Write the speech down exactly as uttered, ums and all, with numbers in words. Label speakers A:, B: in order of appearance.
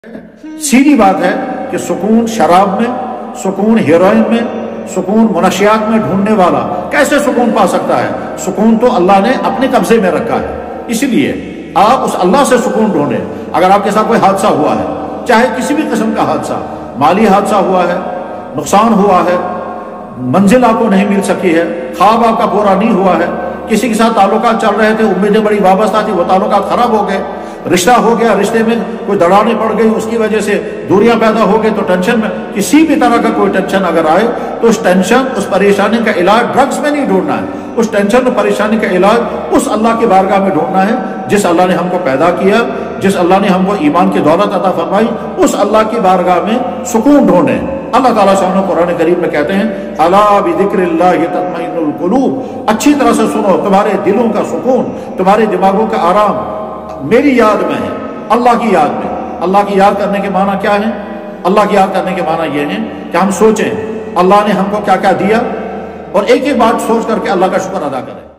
A: سیدھی بات ہے کہ سکون شراب میں، سکون ہیروئن میں، سکون منشیات میں ڈھونڈنے والا کیسے سکون پا سکتا ہے؟ سکون تو اللہ نے اپنے قبضے میں رکھا ہے، اس لیے آپ اس اللہ سے سکون ڈھونڈیں۔ اگر آپ کے ساتھ کوئی حادثہ ہوا ہے، چاہے کسی بھی قسم کا حادثہ، مالی حادثہ ہوا ہے، نقصان ہوا ہے، منزل آپ کو نہیں مل سکی ہے، خواب آپ کا پورا نہیں ہوا ہے، کسی کے ساتھ تعلقات چل رہے تھے، امیدیں بڑی وابستہ تھی، وہ تعلقات خراب ہو گئے، رشتہ ہو گیا، رشتے میں کوئی دراڑیں پڑ گئی، اس کی وجہ سے دوریاں پیدا ہو گئی، تو ٹینشن میں کسی بھی طرح کا کوئی ٹینشن اگر آئے تو اس ٹینشن، اس پریشانی کا علاج ڈرگز میں نہیں ڈھونڈنا ہے، اس ٹینشن اور پریشانی کا علاج اس اللہ کی بارگاہ میں ڈھونڈنا ہے جس اللہ نے ہم کو پیدا کیا، جس اللہ نے ہم کو ایمان کی دولت عطا فرمائی، اس اللہ کی بارگاہ میں سکون ڈھونڈیں۔ اللہ تعالیٰ سے ہم قرآن کریم میں کہتے ہیں الا بذکر اللہ تطمئن القلوب، اچھی طرح سے سنو، تمہارے دلوں کا سکون، تمہارے دماغوں کا آرام میری یاد میں ہے، اللہ کی یاد میں۔ اللہ کی یاد کرنے کے معنی کیا ہے؟ اللہ کی یاد کرنے کے معنی یہ ہے کہ ہم سوچیں اللہ نے ہم کو کیا کیا دیا، اور ایک ایک بات سوچ کر کے اللہ کا شکر ادا کریں۔